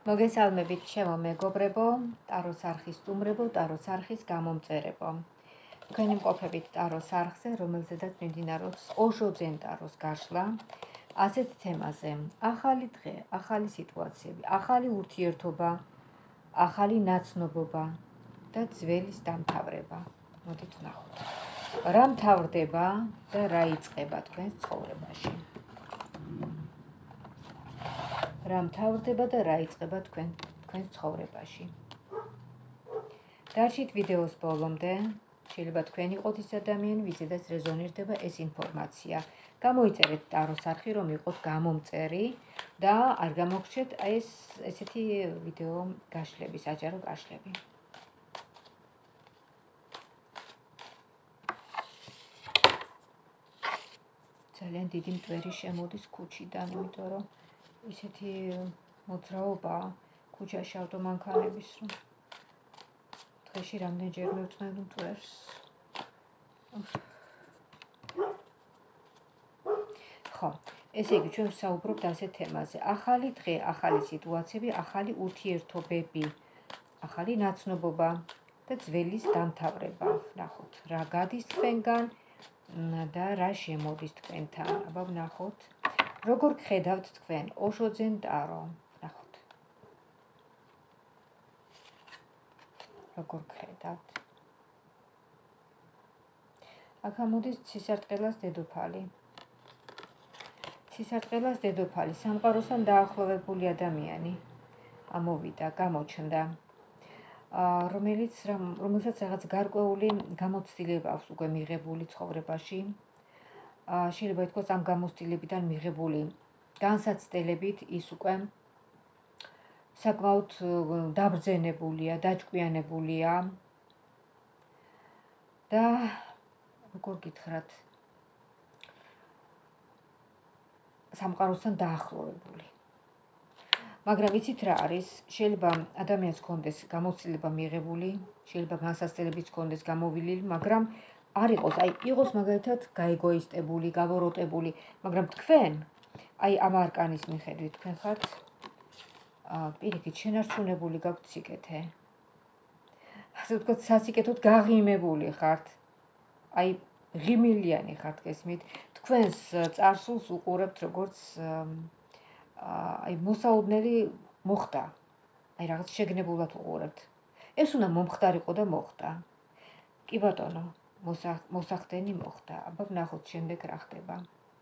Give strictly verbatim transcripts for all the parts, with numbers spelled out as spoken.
მოგესალმებით ჩემო მეგობრებო, ტაროს არხის სტუმრებო, ტაროს არხის გამომწერებო. თქვენი მყოფებით ტაროს არხზე, რომელზედაც მიმდინარეობს ოჟოძენ ტაროს გაშლა, ასეთ თემაზე: ახალი დღე, ახალი სიტუაციები, ახალი ურთიერთობა, ახალი ნაცნობობა და ძველის დამთავრება. მოდით ვნახოთ. რა მთავრდება და რა იწყება თქვენს ცხოვრებაში? რა მთავრდება და რა იწყება თქვენ თქვენს ცხოვრებაში. დარჩით ვიდეოს ბოლომდე, შეიძლება თქვენ იყოთ ის ადამიანი, ვიზედაც რეზონირდება ეს ინფორმაცია. გამოიწერეთ ტაროს არხი, რომ იყოთ გამომწერი და არ გამოგრჩეთ ეს ესეთი ვიდეო გაშლები, საჯარო გაშლები. ძალიან დიდი მტვერი შემოდის ქუჩიდან, იმიტომ რომ ისეთი მოძრაობა ქუჩაში ავტომანქანების, რომ დღეში რამდენჯერ მივწმენ მტვერს. ხო, ესე იგი ჩვენ ვსაუბრობთ ასეთ თემაზე: ახალი დღე, ახალი სიტუაციები, ახალი ურთიერთობები, ახალი ნაცნობობა და ძველის დამთავრება. ვნახოთ, რა გადის თქვენგან და რა შემოდის თქვენთან. აბა ვნახოთ. როგორ გხედავთ თქვენ ოჟოძენ ტარო? ვნახოთ. როგორ გხედავთ? აქ ამოდის ცისარტყელას დედოფალი. ცისარტყელას დედოფალი, სამყაროსთან დაახლოვებული ადამიანი ამოვიდა, გამოჩნდა, რომელიც რომელსაც რაღაც გარკვეული გამოცდილება აქვს უკვე მიღებული ცხოვრებაში. შეიძლება ითქვას ამ გამოცდილებიდან მიღებული განსაცდელებით ის უკვე საკმაოდ დაბრძენებულია, დაჭკვიანებულია და როგორ გითხრათ, სამყაროსთან დაახლოვებული. მაგრამ იცით რა არის? შეიძლება ადამიანს ჰქონდეს გამოცდილება მიღებული, შეიძლება განსაცდელებიც ჰქონდეს გამოვლილი, მაგრამ არ იყოს, აი იყოს მაგალითად გაეგოისტებული, გავოროტებული, მაგრამ თქვენ, აი ამ არკანის მიხედვით, თქვენ ხართ პირიქით შენარჩუნებული, გაქვთ სიკეთე. ასე ვთქვათ, სასიკეთოდ გაღიმებული ხართ. აი ღიმილიანი ხართ, გესმით? თქვენს წარსულს უყურებთ, როგორც აი მოსაოდნელი მოხდა. აი რაღაც შეგნებულად უყურებთ. ეს უნდა მომხდარიყო და მოხდა. კი ბატონო, მოსახდენი მოხდა. აბა ვნახოთ შემდეგ რა ხდება.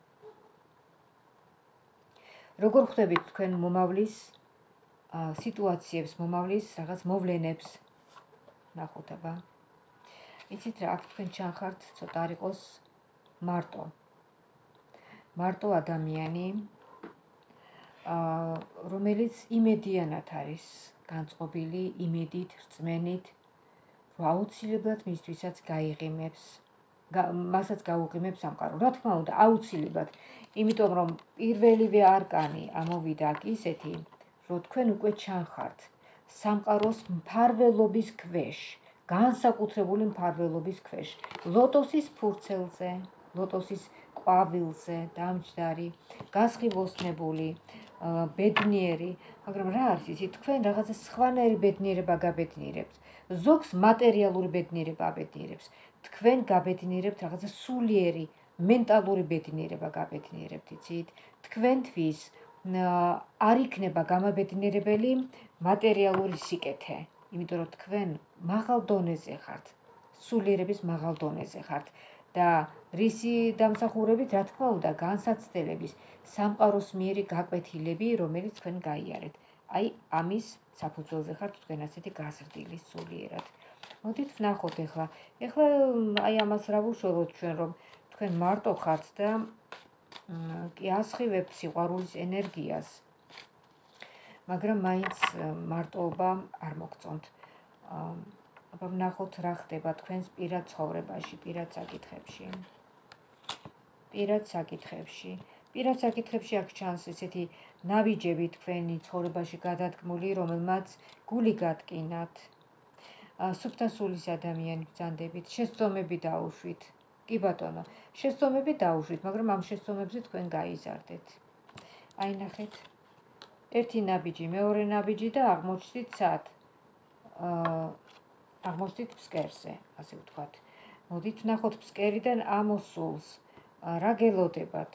როგორ ხვდებით თქვენ მომავლის სიტუაციებს, მომავლის რაღაც მოვლენებს? ვნახოთ აბა. იცით რა, აქ თქვენ ჩანხართ, ცოტა არ იყოს მარტო. მარტო ადამიანი, რომელიც იმედიანად არის განწყობილი, იმედით, რწმენით, რომ აუცილებლად მისთვისაც გაიღიმებს, მასაც გაუღიმებს სამყარო. რა თქმა უნდა, აუცილებლად, იმიტომ რომ პირველივე არკანი ამოვიდა აქ ისეთი, რომ თქვენ უკვე ჩანხართ სამყაროს მფარველობის ქვეშ, განსაკუთრებული მფარველობის ქვეშ, ლოტოსის ფურცელზე, ლოტოსის ყვავილზე, დამჯდარი, გასხივოსნებული, ბედნიერი, მაგრამ რა არის იცით, თქვენ რაღაცა სხვანაირი ბედნიერება გაბედნიერებთ. ზოგს მატერიალური ბედნიერება აბედნიერებს. თქვენ გაბედნიერებთ რაღაცა სულიერი, მენტალური ბედნიერება გაბედნიერებთ, იცით? თქვენთვის არ იქნება გამაბედნიერებელი მატერიალური სიკეთე, იმიტომ რომ თქვენ მაღალ დონეზე ხართ, სულიერების მაღალ დონეზე ხართ და რისი დამსახურებით, რა თქმა უნდა, განსაცდელების, სამყაროს მიერი გაკვეთილები, რომელიც თქვენ გაიარეთ. აი ამის საფუძველზე ხართ თქვენ ასეთი გაზრდილი სულიერად. მოდით ვნახოთ ეხლა. ეხლა აი ამას რა ვუშოროთ ჩვენ, რომ თქვენ მარტო ხართ და კი ასხივებთ სიყვარულის ენერგიას, მაგრამ მაინც მარტოობა არ მოგწონთ. აბა ვნახოთ რა ხდება თქვენს პირად ცხოვრებაში, პირად საკითხებში. პირად საკითხებში. პირად საკითხებში აქ ჩანს ესეთი ნაბიჯები თქვენი ცხოვრებაში გადადგმული, რომელმაც გული გატკინათ. სუფთა სულის ადამიანი ბრძანდებით, შეცდომები დაუშვით. კი ბატონო, შეცდომები დაუშვით, მაგრამ ამ შეცდომებზე თქვენ გაიზარდეთ. აი ნახეთ, ერთი ნაბიჯი, მეორე ნაბიჯი და აღმოჩნდით სად? აღმოჩნდით ფსკერზე, ასე ვთქვათ. მოდით ვნახოთ ფსკერიდან ამოსულს. რა გელოდებათ?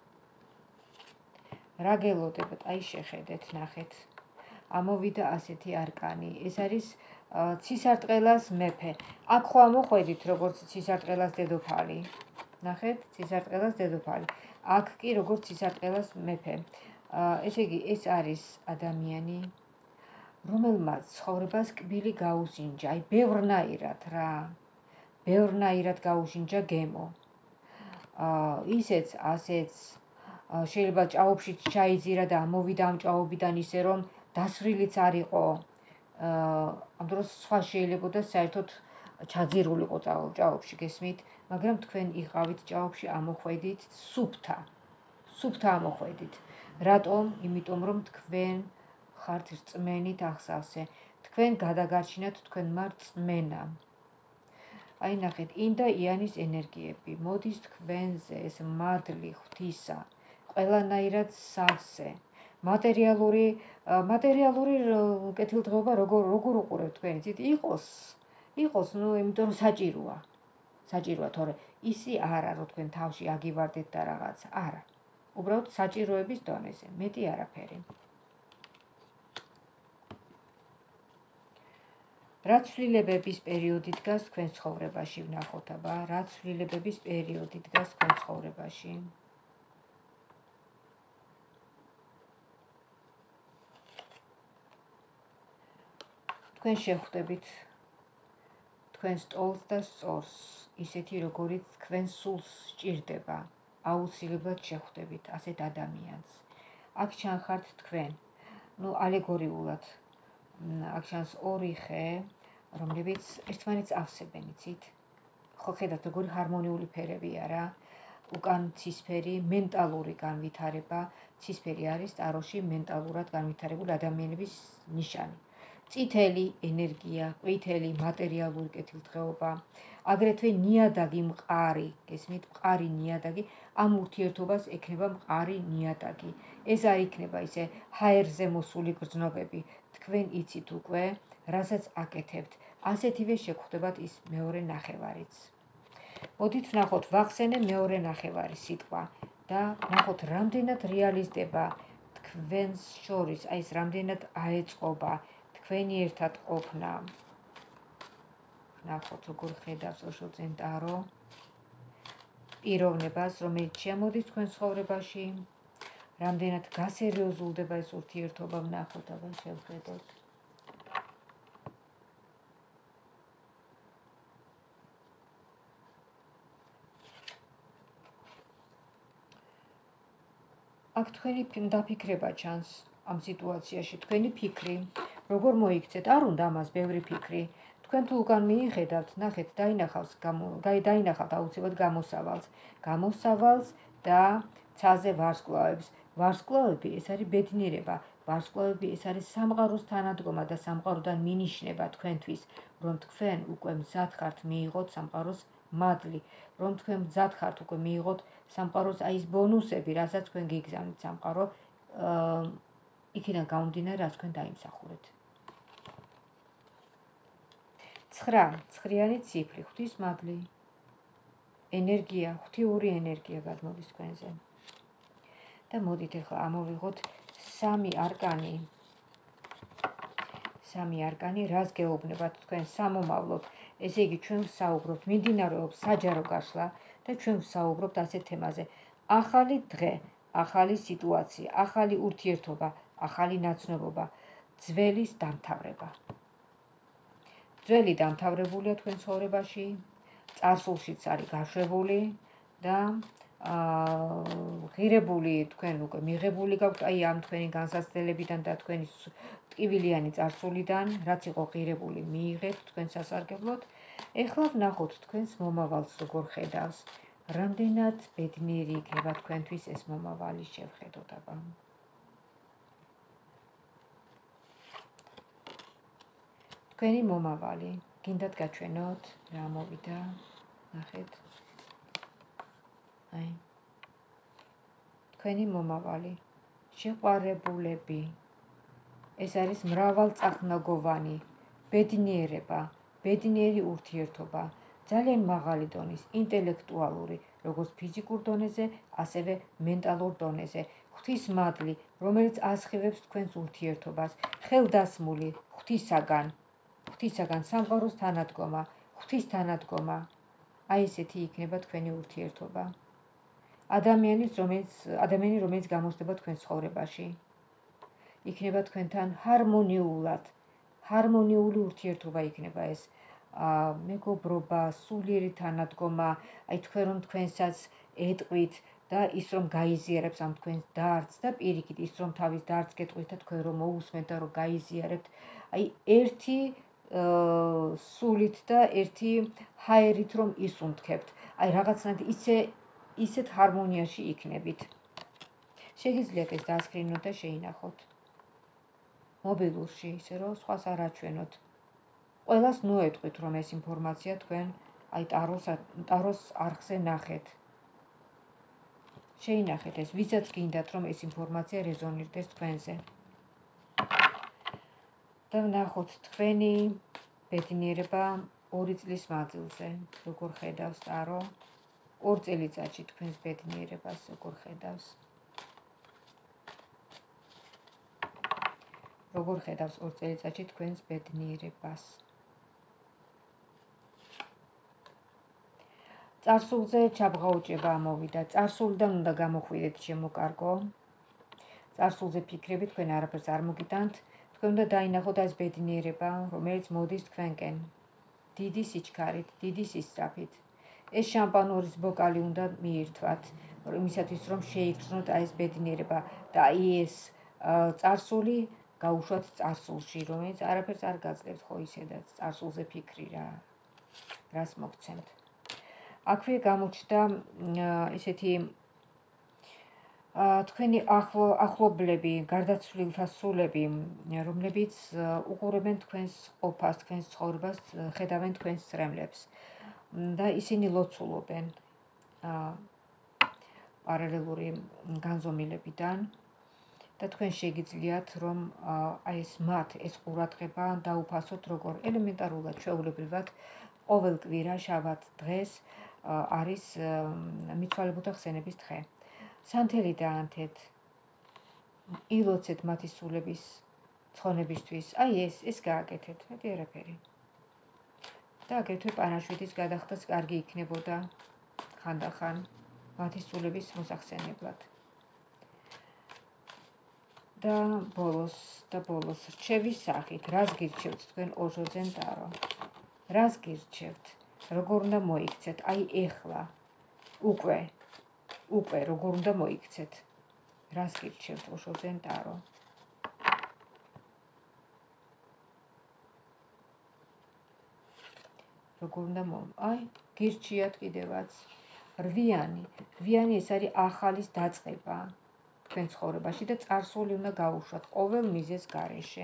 რა გელოდებათ? აი შეხედეთ, ნახეთ. ამოვიდა ასეთი არკანი. ეს არის ცისარტყელას მეფე. აქ ხო ამოხვედით როგორც ცისარტყელას დედოფალი. ნახეთ, ცისარტყელას დედოფალი. აქ კი როგორც ცისარტყელას მეფე. ესე იგი, ეს არის ადამიანი, რომელმაც ცხოვრებას კბილი გაუსინჯა, აი ბევრნაირად რა. ბევრნაირად გაუშინჯა გემო. ისეც, ასეც შეიძლება ჭაობში ჩაიძირა და ამოვიდა ამ ჭაობიდან ისე რომ დასვრილიც არ იყო. ამ დროს სხვა შეიძლება და საერთოდ ჩაძირულიყო ჭაობში, გესმით? მაგრამ თქვენ იყავით ჭაობში, ამოხვედით სუფთა. სუფთა ამოხვედით. რატომ? იმიტომ რომ თქვენ ხართ რწმენით აღსავსე. თქვენ გადაგარჩინათ თქვენმა რწმენა. აი ნახეთ, ინ და იანის ენერგიები მოდის თქვენზე, ეს მადლი ღვთისა, ყველანაირად სავსე. მატერიალური მატერიალური კეთილდღეობა როგორ როგორ უყურებთ თქვენ, იცით? იყოს, იყოს, ნუ იმიტომ რომ საჭიროა. საჭიროა, თორე ისი არა, რომ თქვენ თავში აგივარდეთ და რაღაცა, არა. უბრალოდ საჭიროების დონეზე, მეტი არაფერი. რა ცვლილებების პერიოდი დგას თქვენ ცხოვრებაში, ვნახოთ აბა, რა ცვლილებების პერიოდი დგას თქვენ ცხოვრებაში. თქვენ შეხვდებით თქვენ სტოლს და სწორს, ისეთი როგორიც თქვენ სულს სჭირდება, აუცილებლად შეხვდებით ასეთ ადამიანს. აქ ჩანხართ თქვენ, ნუ ალეგორიულად, აქ ჩანს ორი ხე, რომლებიც ერთმანეთს ავსებენ, იცით? ხო ხედავთ, როგორი ჰარმონიული ფერებია რა. უკან ცისფერი, მენტალური განვითარება, ცისფერი არის ტაროში მენტალურად განვითარებული ადამიანების ნიშანი. წითელი ენერგია, ყვითელი მატერიალური კეთილდღეობა, აგრეთვე ნიადაგი მყარი, გესმით, მყარი ნიადაგი, ამ ურთიერთობას ექნება მყარი ნიადაგი. ეს არ იქნება ისე ჰაერზე მოსული გრძნობები. თქვენ იცით უკვე, რასაც აკეთებთ. ასეთივე შეგხვდებათ ის მეორე ნახევარიც. მოდით ვნახოთ, ვახსენე მეორე ნახევარის სიტყვა და ვნახოთ, რამდენად რეალიზდება თქვენს შორის, აი ეს რამდენად აეწყობა თქვენი ერთად ყოფნა. ვნახოთ, როგორ ხედავს ოშო წენტარო პიროვნებას, რომელიც შემოდის თქვენ ცხოვრებაში, რამდენად გასერიოზულდება ეს ურთიერთობა, ვნახოთ, აბა შევხედოთ. აქ თქვენი დაფიქრება ჩანს ამ სიტუაციაში, თქვენი ფიქრი, როგორ მოიქცეთ, არ უნდა ამას ბევრი ფიქრი. თქვენ თუ უკან მიიხედავთ, ნახეთ, დაინახავს, დაინახავთ აუცილებლად გამოსავალს, გამოსავალს და ცაზე ვარსკვლავებს. ვარსკვლავები ეს არის ბედნიერება, ვარსკვლავები ეს არის სამყაროს თანადგომა და სამყაროდან მინიშნება თქვენთვის, რომ თქვენ უკვე მზად ხართ მიიღოთ სამყაროს მადლი, რომ თქვენ მზად ხართ უკვე მიიღოთ სამყაროს აი ეს ბონუსები, რასაც თქვენ გიგზავნით სამყარო, იქიდან გამომდინარე, რაც თქვენ დაიმსახურეთ. ცხრა, ცხრიანი ციფრი, ღვთის მადლი, ენერგია, ღვთიური ენერგია გადმოდის თქვენზე. და მოდით ახლა ამოვიღოთ სამი არკანი. სამი არკანი, რას გეუბნებათ თქვენ სამომავლოდ. ესე იგი, ჩვენ ვსაუბრობთ, მიმდინარეობს საჯარო გაშლა და ჩვენ ვსაუბრობთ ასეთ თემაზე. ახალი დღე, ახალი სიტუაცია, ახალი ურთიერთობა, ახალი ნაცნობობა, ძველის დამთავრება. ძველი დამთავრებულია თქვენ ცხოვრებაში, წარსულშიც არის გაშვებული და ღირებული თქვენ უკვე მიღებული გაქვთ აი ამ თქვენი განსაცდელებიდან და თქვენი ტკივილიანი წარსულიდან, რაც იყო ღირებული, მიიღეთ თქვენ სასარგებლოდ. ეხლა ვნახოთ თქვენს მომავალს როგორ ხედავს. რამდენად ბედნიერი იქნება თქვენთვის ეს მომავალი, შევხედოთ აბა. თქვენი მომავალი, გინდათ გაჩვენოთ, რა მოვიდა, ნახეთ. აი. თქვენი მომავალი, შეყვარებულები. ეს არის მრავალწახნაგოვანი ბედნიერება, ბედნიერი ურთიერთობა, ძალიან მაღალი დონის, ინტელექტუალური, როგორც ფიზიკურ დონეზე, ასევე მენტალურ დონეზე. ღვთისმადლი, რომელიც ასხივებს თქვენს ურთიერთობას, ხელდასმული ღვთისაგან, ღვთისაგან სამყაროს თანადგომა, ღვთის თანადგომა. აი ესეთი იქნება თქვენი ურთიერთობა. ადამიანის, რომელიც ადამიანი, რომელიც გამოჩნდება თქვენ ცხოვრებაში, იქნება თქვენთან ჰარმონიულად, ჰარმონიული ურთიერთობა იქნება ეს. მეგობრობა, სულიერი თანადგომა, აი თქვენ რომ თქვენსაც ეტყვით და ის რომ გაიზიარებს ამ თქვენს დარდს და პირიქით ის რომ თავის დარდს გეტყვით და თქვენ რომ მოусმენთ და რომ გაიზიარებთ, აი ერთი სულით და ერთი ჰაერით რომ ისუნთქებთ. აი რაღაცნაირად ისე ისეთ ჰარმონიაში იქნებით. შეგიძლიათ ეს დაასკრინოთ და შეინახოთ. მობილურში, ისე რომ სხვას არ აჩვენოთ. ყველას ნუეტყვით რომ ეს ინფორმაცია თქვენ აი ტაროს ტაროს არხზე ნახეთ. შეინახეთ ეს, ვისაც გინდათ რომ ეს ინფორმაცია რეზონირდეს თქვენზე. და ნახოთ თქვენი ბედნიერება ორი წლის მანძილზე, როგორ ხედავს ტარო, ორ წელიწადში თქვენს ბედნიერებას როგორ ხედავს. როგორ ხედავს ორ წელიწადში თქვენს ბედნიერებას. წარსულზე ჩაბღაუჭება ამოვიდა, წარსულიდან უნდა გამოხვიდეთ შემოკარგო. წარსულზე ფიქრები თქვენ არაფერს არ მოგიტანთ, თქვენ უნდა დაინახოთ ეს ბედნიერება, რომელიც მოდის თქვენკენ. დიდი სიჩქარით, დიდი სისწრაფით. ეს შამპანურის ბოკალი უნდა მიირთვათ, იმისათვის რომ შეიგრძნოთ ეს ბედნიერება და აი ეს წარსული გაუშვათ წარსულში, რომელიც არაფერს არ გაძლევთ ხო ისედაც წარსულზე ფიქრი რა. რას მოგცემთ. აქვე გამოჩნდა ესეთი თქვენი ახლობლები, გარდაცვლილთა სულები, რომლებიც უყურებენ თქვენს ყოფას, თქვენს ცხოვრებას, ხედავენ თქვენს წრემლებს და ისინი ლოცულობენ პარალელური განზომილებიდან და თქვენ შეგიძლიათ რომ აი ეს მათ ეს ყურადღება დაუფასოთ როგორ ელემენტარულად ჩვეულებრივად ყოველ კვირა შაბათ დღეს არის მიცვალებულთა ხსენების დღე. სანთელი დაანთეთ, ილოცეთ მათი სულების ცხონებისთვის, აი ეს, ეს გააკეთეთ, მეტი არაფერი. და აგრეთვე პანაშვიდის გადახდაც კარგი იქნებოდა ხანდახან მათი სულების მოსახსენებლად. და ბოლოს, და ბოლოს რჩევის სახით, რას გირჩევთ თქვენ ოჟოძენ ტარო? რას გირჩევთ? როგორ უნდა მოიქცეთ? აი ეხლა, უკვე, უკვე როგორ უნდა მოიქცეთ? რას გირჩევთ ოჟოძენ ტარო? როგორ უნდა მო... აი, გირჩიათ კიდევაც. რვიანი, რვიანი ეს არის ახალის დაწყება თქვენ ცხოვრებაში და წარსული უნდა გაუშვათ ყოველ მიზეზ გარეშე.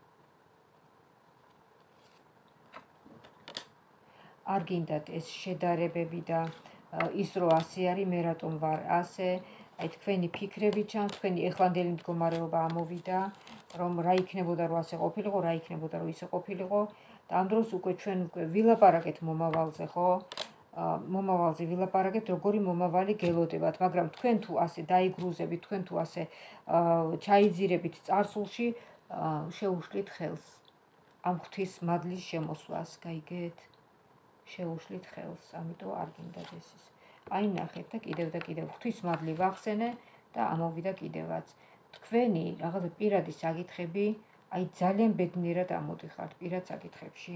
არ გინდათ ეს შედარებები და ის რო ასე არის, მე რატომ ვარ ასე, აი თქვენი ფიქრები ჩანს, თქვენი ეხლანდელი მდგომარეობა ამოვიდა, რომ რა იქნებოდა რო ასე ყოფილიყო, რა იქნებოდა რო ისე ყოფილიყო და ამ დროს უკვე ჩვენ უკვე ვილაპარაკეთ მომავალზე, ხო? მომავალზე ვილაპარაკეთ, როგორი მომავალი გელოდებათ, მაგრამ თქვენ თუ ასე დაიგრუზებით, თქვენ თუ ასე ჩაიძირებით წარსულში, შეუშლით ხელს ამ ღვთისმადლის შემოსვლას, გაიგეთ? შეუშლით ხელს, ამიტომ არ გინდათ ეს ის. აი ნახეთ და კიდევ და კიდევ ღვთისმადლი ვახსენე და ამოვიდა კიდევაც. თქვენი რაღაცა პირადი საკითხები, აი ძალიან ბედნიერად ამოდიხართ პირად საკითხებში.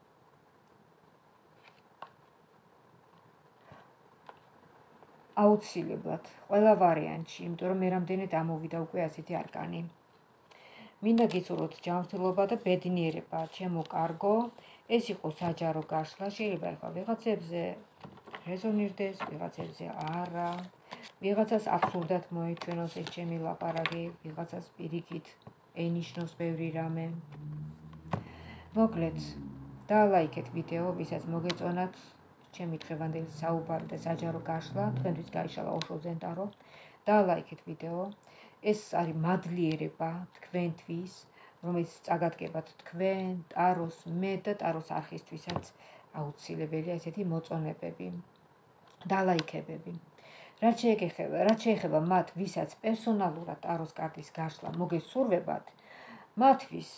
აუცილებლად, ყველა ვარიანტში, იმიტომ რომ მე რამდენად ამოვიდა უკვე ასეთი არკანი. მინდა გიცურვოთ ჯანმრთელობა და ბედნიერება, ჩემო კარგო, ეს იყო საჯარო გაშლა, შეიძლება ეხლა ვიღაცებზე რეზონირდეს, ვიღაცებზე არა, ვიღაცას აბსურდად მოეჩვენოს ეს ჩემი ლაპარაკი, ვიღაცას პირიქით ენიშნოს ბევრი რამე. მოკლედ, დალაიქეთ ვიდეო, ვისაც მოგეწონათ ჩემი დღევანდელი საუბარი და საჯარო გაშლა, თქვენთვის გაიშალა ოჟოძენ ტარო. დალაიქეთ ვიდეო. ეს არის მადლიერება თქვენთვის, რომელიც წაგადგებათ თქვენ, ტაროს, მე და ტაროს არხისთვისაც აუცილებელია ესეთი მოწონებები, დალაიქებები. რაც შეეხება, რაც შეეხება მათ, ვისაც პერსონალურად ტაროს კარტის გაშლა მოგესურვებათ, მათთვის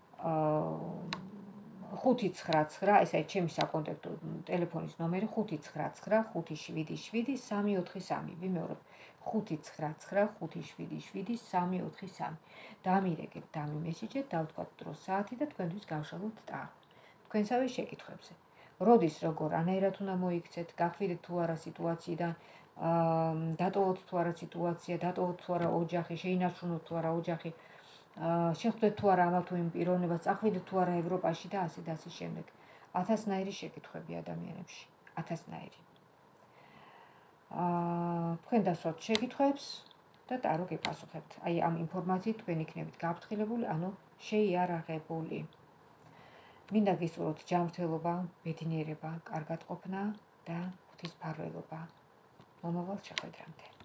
ხუთი ცხრა ცხრა, ეს არის ჩემი საკონტაქტო ტელეფონის ნომერი ხუთი ცხრა ცხრა ხუთი შვიდი შვიდი სამი ოთხი სამი. ვიმეორებ ხუთი ცხრა ცხრა ხუთი შვიდი შვიდი სამი ოთხი სამი. დამირეკეთ, დამიმესიჯეთ, დავთქვათ დრო საათი და თქვენთვის გავშალოთ ტარო. თქვენსავე შეკითხვებზე. როდის, როგორ, ანაირად უნდა მოიქცეთ, გახვიდეთ თუ არა სიტუაციიდან, დატოვოთ თუ არა სიტუაცია, დატოვოთ თუ არა ოჯახი, შეინარჩუნოთ თუ არა ოჯახი, შეხვდეთ თუ არა ამა თუ იმ პიროვნებას, წახვიდეთ თუ არა ევროპაში და ასე და ასე შემდეგ. ათასნაირი შეკითხვები ადამიანებში, ათასნაირი. თქვენ დასვათ შეკითხვებს და ტარო გეპასუხებთ. აი ამ ინფორმაციით თქვენ იქნებით გაფრთხილებული, ანუ შეიარაღებული. მინდა გისურვოთ ჯანმრთელობა, ბედნიერება, კარგად ყოფნა და ღვთისმფარველობა. მომავალ შეხვედრამდე.